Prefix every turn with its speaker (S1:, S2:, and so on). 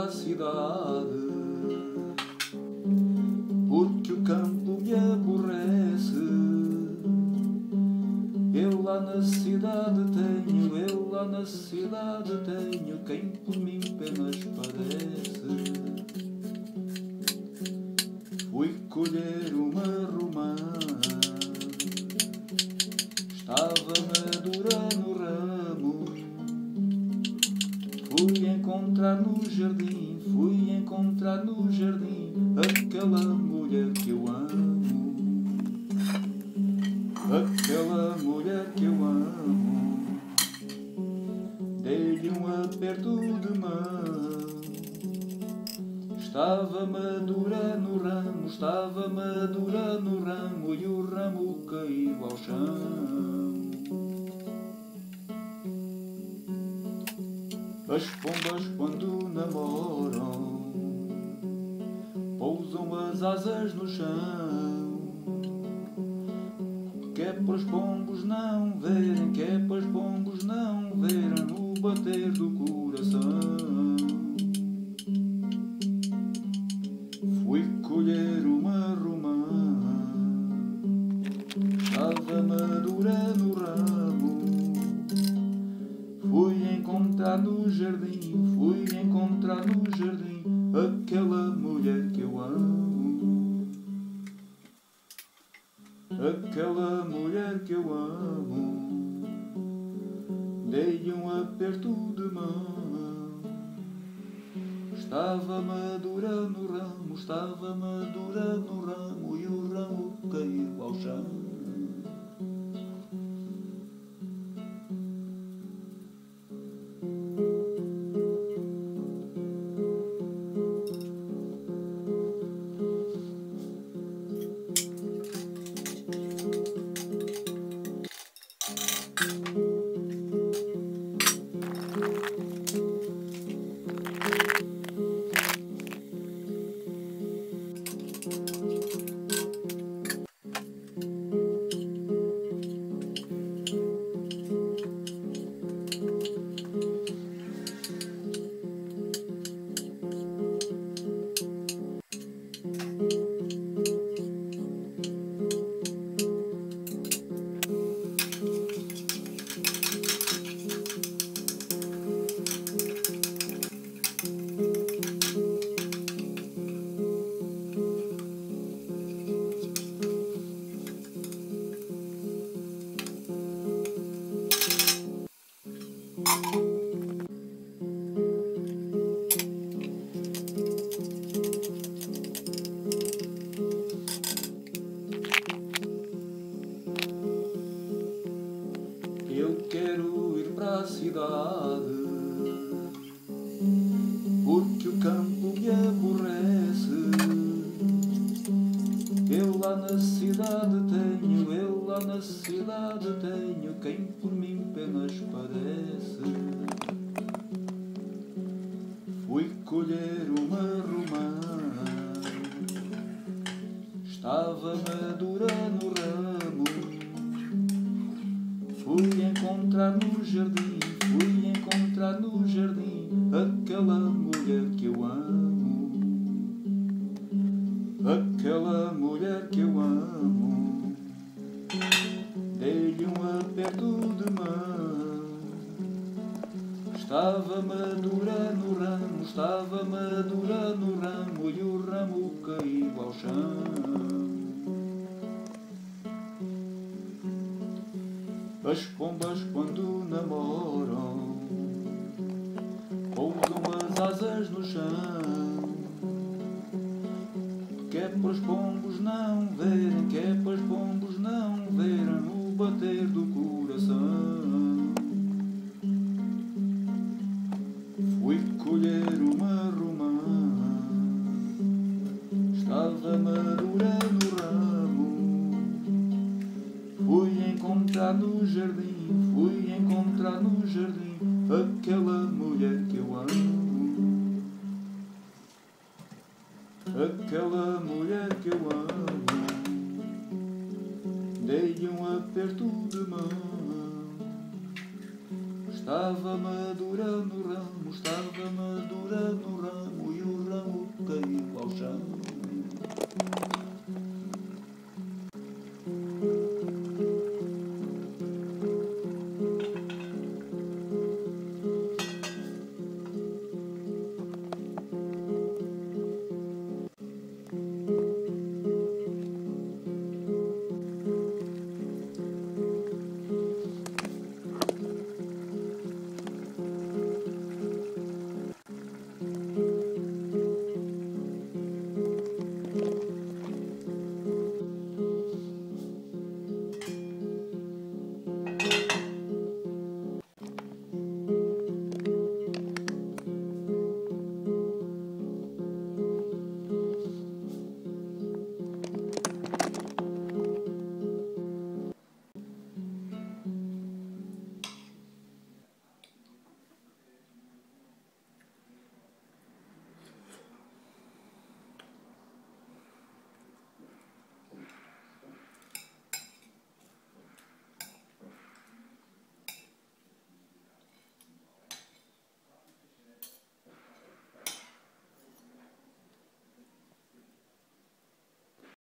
S1: a cidade, porque o campo me aborrece. Eu lá na cidade tenho quem por mim penas padece. Fui colher uma romã, estava madura no ramo. Fui encontrar no jardim aquela mulher que eu amo, aquela mulher que eu amo. Dei-lhe um aperto de mão, estava madura no ramo, e o ramo caiu ao chão. As pombas quando namoram pousam as asas no chão, que é para os pombos não verem, o bater do coração. Fui colher uma romã, estava madura no ramo. Fui encontrar no jardim aquela mulher que eu amo, aquela mulher que eu amo. Dei-lhe um aperto de mão, estava madura no ramo, e o ramo caiu ao chão. Eu quero ir para a cidade, porque o campo me aborrece. Eu lá na cidade tenho quem por mim penas padece. Fui colher uma romã, estava madura no ramo. Fui encontrar no jardim aquela mulher que eu amo, aquela mulher que eu amo. Dei-lhe um aperto de mão, estava madura no ramo, e o ramo caiu ao chão. As pombas quando namoram pousam as asas no chão, que é para os pombos não verem, o bater do coração. Fui colher uma romã, estava madura no ramo. Fui encontrar no jardim aquela mulher que eu amo, aquela mulher que eu amo. Dei-lhe um aperto de mão, Estava madurando o ramo, estava madurando o ramo, e o ramo caiu ao chão.